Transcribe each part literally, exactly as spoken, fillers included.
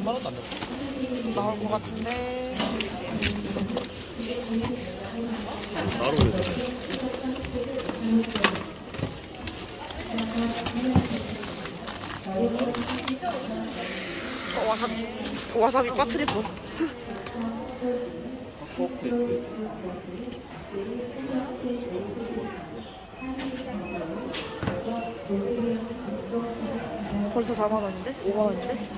삼만 원도 안 나올 나올 것 같은데. 바로 해야 돼. 어, 와사비. 와사비 빠뜨릴 뻔. 벌써 사만 원인데? 오만 원인데?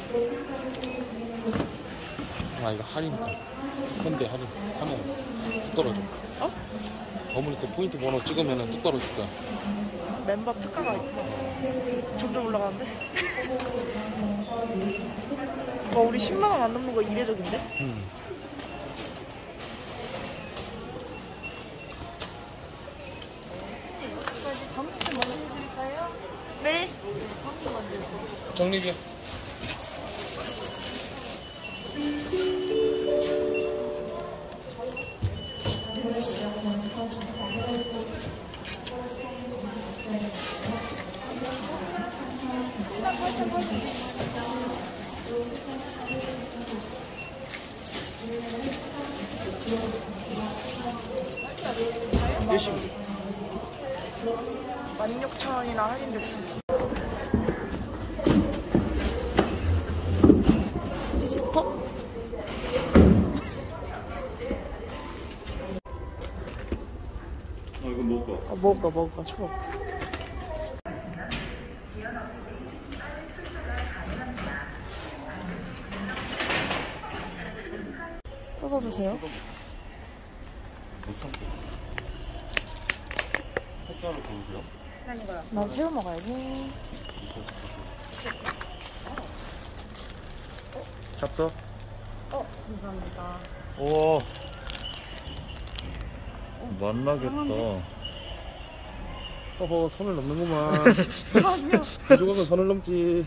아 이거 할인이다. 현대 할인 하면 뚝 떨어져. 어? 어머니 그 포인트 번호 찍으면 뚝 떨어질 거야. 멤버 특가가 있고 점점 올라가는데? 와 우리 십만 원 안 넘는 거 이례적인데? 음. 네? 정립이야. 열심히. 만 육천 원이나 할인됐어. 뒤집어? 아 이거 먹어. 어, 먹어 먹어 초록. 뜯어주세요. 햇살을 보여줘요? 난 새우 먹어야지. 잡서. 어 감사합니다. 우와 만나겠다. 어허 선을 넘는구만. 부족한 선을 넘지.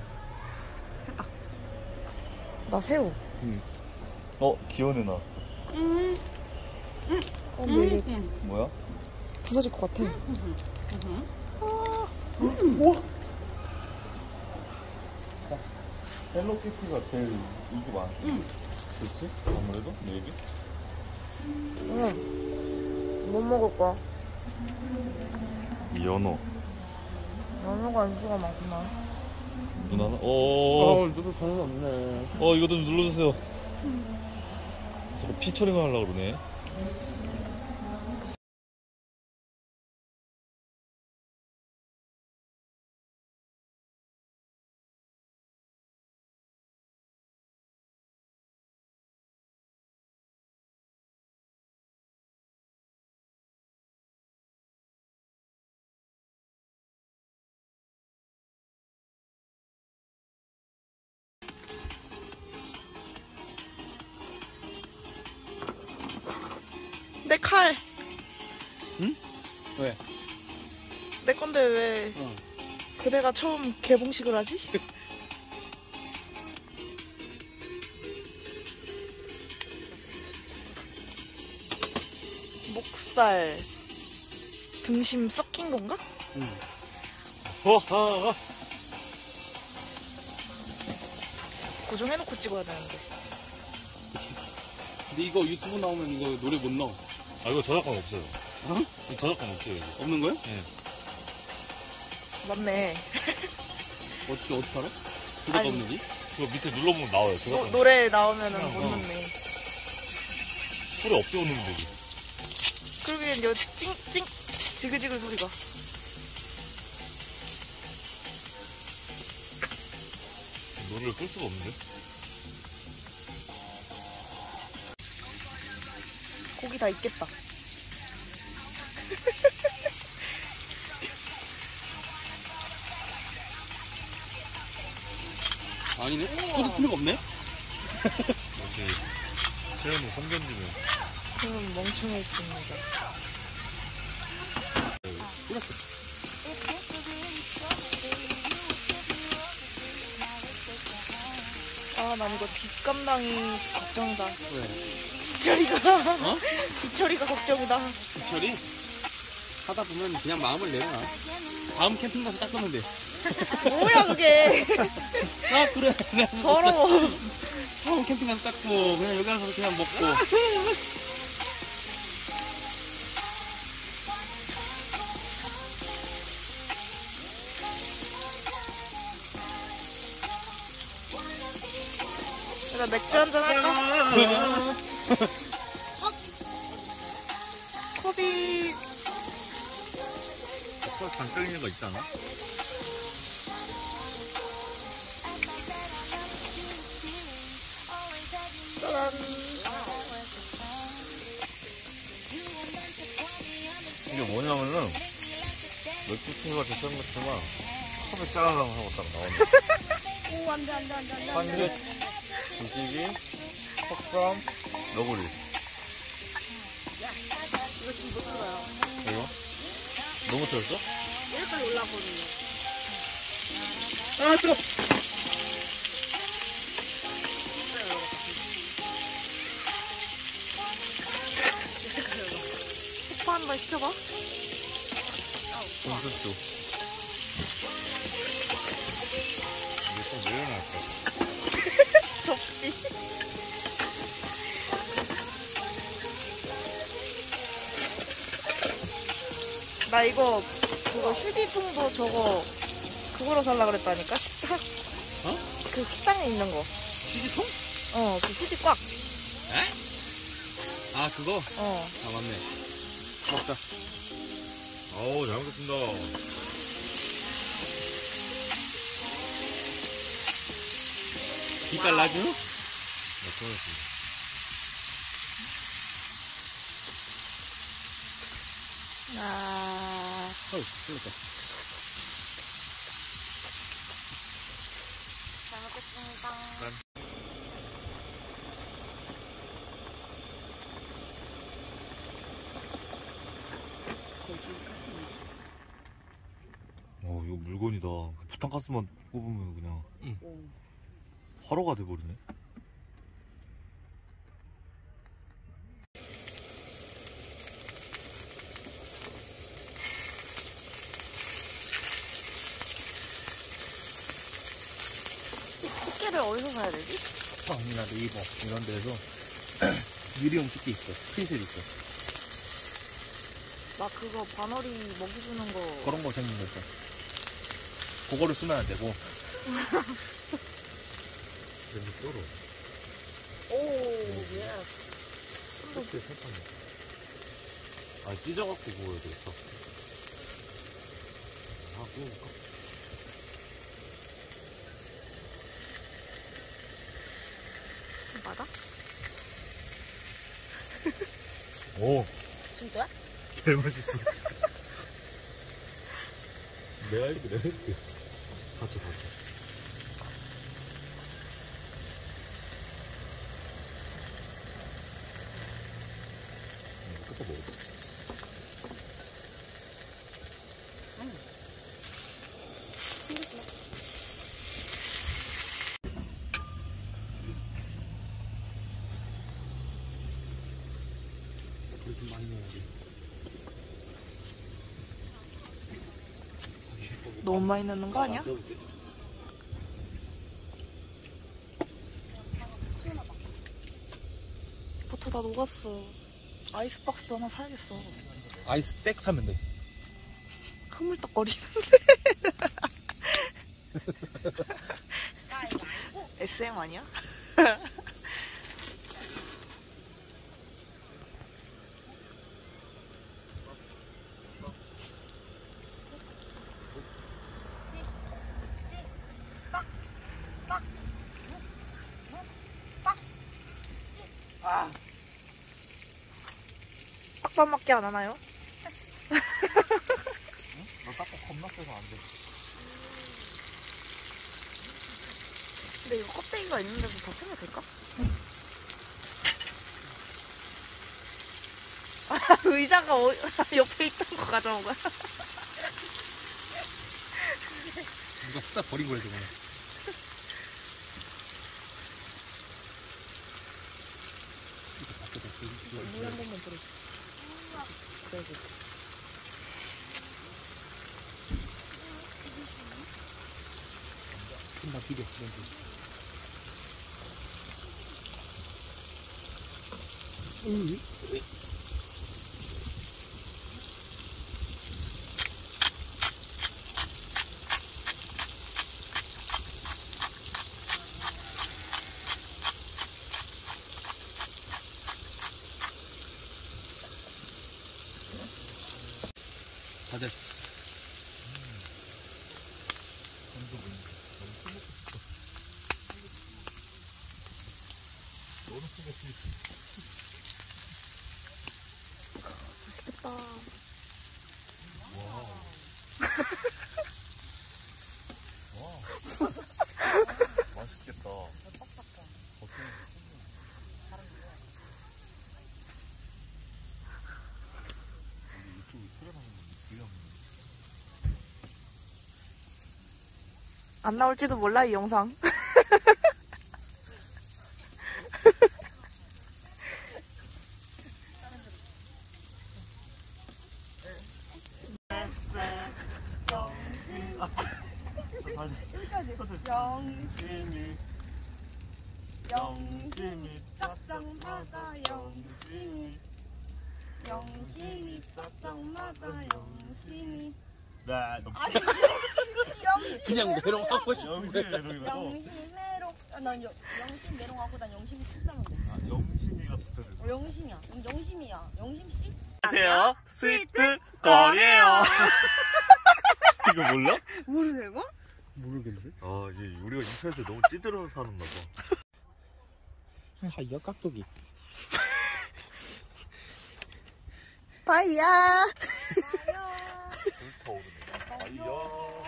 나 새우. 응. 어 기온에 나왔어. 음. 음. 어 근데 이게 뭐야? 부서질 것 같아. 우와. 헬로키티가 제일 인기 많아. 응. 그렇지? 아무래도 네개. 응. 못 먹을 거야. 연어. 연어가 인기가 많구나. 누나는? 어. 아 저도 선은 없네. 어 이거 좀 눌러주세요. 자꾸 피 처리만 하려고 그러네. 내 칼. 응? 왜? 내 건데 왜 어. 그대가 처음 개봉식을 하지? 목살 등심 섞인 건가? 응. 허하. 고정해놓고 찍어야 되는데. 근데 이거 유튜브 나오면 이거 노래 못 넣어. 아 이거 저작권 없어요. 어? 이거 저작권 없어요. 이거. 없는 거야? 네. 맞네. 어떻게 어떻게 알아? 그거 아니. 없는지? 그거 밑에 눌러보면 나와요. 노, 저작권. 노래 나오면은 어. 못 넣네. 소리 없애오는 되지. 그러게 이제 찡찡 지글지글 소리가. 노래를 끌 수가 없는데. 고기 다 있겠다. 아니네? 끓일 필요가 없네? 역시 세연이 선견지면 그럼 멍청했습니다. 아, 난 이거 뒷감당이 걱정이다. 왜? 기철이가 어? 기철이가 걱정이다. 기철이? 하다 보면 그냥 마음을 내려놔. 다음 캠핑 가서 닦으면 돼. 뭐야 그게? 아 그래. 그래. 더러워. 처음 캠핑 가서 닦고 그냥 여기 와서 그냥 먹고. 나 맥주 한잔 할까? 코비. 반 끓이는 거 있잖아. 짜잔. 이게 뭐냐면은 맥주친구가 됐던 것처럼 컵에 짜라랑 하고 딱 나온다. 오 안돼 안돼 안돼 안돼. 한개 부시기 컵감 너구리. 이거 지금 못 들어요. 이거 너무 틀었어? 여기까지 올라거든요. 아 뜨거. 스파 한번 시켜봐. 공수주. 이게 또 내려놨어. 접시. 나 이거 그거 휴지통도 저거 그거로 살라 그랬다니까 식탁. 어? 그 식당에 있는 거. 휴지통? 어, 그 휴지 꽉. 에? 아 그거? 어. 아 맞네. 먹자. 아우 잘 먹겠습니다. 빛깔 나죠? 네, 고맙습니다. 아. 어이 틀렸다. 잘 먹겠습니다. 어 이거 물건이다. 부탄가스만 꼽으면 그냥 응. 화로가 돼버리네. 집게를 어디서 사야 되지? 쿠팡이나 네이버 이런 데서 유리용 집게 있어. 프리셀 있어. 나 그거 바너리 먹이 주는 거. 그런 거 생긴 거 있어. 그거를 쓰면 안 되고. 냄새 쩔어. 오, 예. 어떻게 설탕이? 아 찢어갖고 구워야 되겠어. 아 구워볼까? 맞아? 오, 진짜야? 개 맛있어. 내가 해줄게, 내가 해줄게. 같이 같이. 끝에 먹어봐. 좀 많이 넣어야지. 너무 많이 넣는 거 아니야? 버터 다 녹았어. 아이스박스도 하나 사야겠어. 아이스백 사면 돼. 흐물떡거리는데. 에스엠 아니야? 아. 딱밥 맞게 안 하나요? 너 닦고 겁나 세서 안 돼. 근데 이거 껍데기가 있는데도 다 쓰면 될까? 아, 의자가 어, 옆에 있던 거 가져온 거야? 누가 쓰다 버린 거야 저거는. 물 한 번만 뿌려줘. 그래야지. 좀다 비벼. 렌즈. 음. 다 됐어. 맛있겠다. 맛있겠다. 안 나올지도 몰라 이 영상. 영심이 영심이 짝짝마다 영심이 영심이 짝짝마다 영심이 나 너무 그냥 메롱하고 싶은데. 영심이 메롱이라고. 영심 메롱. 아, 난 영, 영심 메롱하고 난 영심이 씹다는데. 아, 영심이가 붙어요. 어, 영심이야. 영, 영심이야. 영심 씨? 안녕하세요. 스위트 거리에요. 이거 몰라? 모르는 거? 모르겠는데? 아, 얘 우리가 인터넷에 너무 찌들어서 사는가 봐. 하이야 깍두기. 바이야. 불타오르네. 아이야.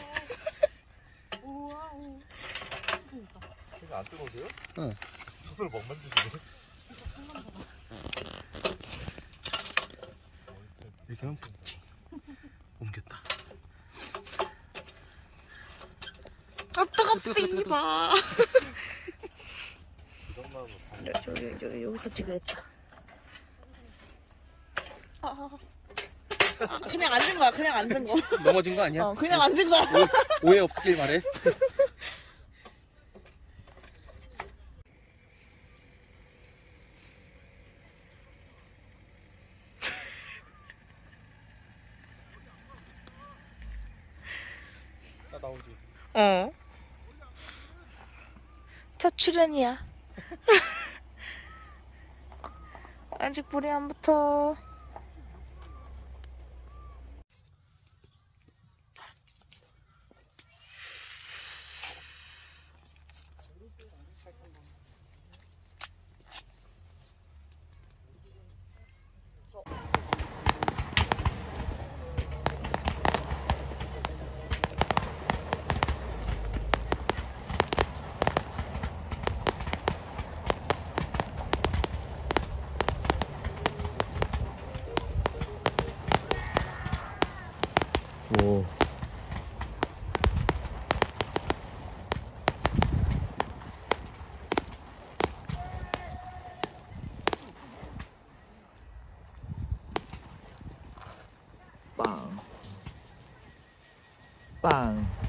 우와우. 이거 안 뜨거우세요? 응. 손으로 막 만지시네. 이렇게 하면 옮겼다. 아 뜨겁디 봐. 그 정도면 저기 저기 여기서 찍어야겠다. 아, 아, 아, 그냥 앉은 거야. 그냥 앉은 거. 넘어진 거 아니야? 어, 그냥 앉은 거야. 오, 오해 없길 바래. 나 나오지. 어. 첫 출연이야. 아직 불이 안 붙어. 오. 빵. 빵.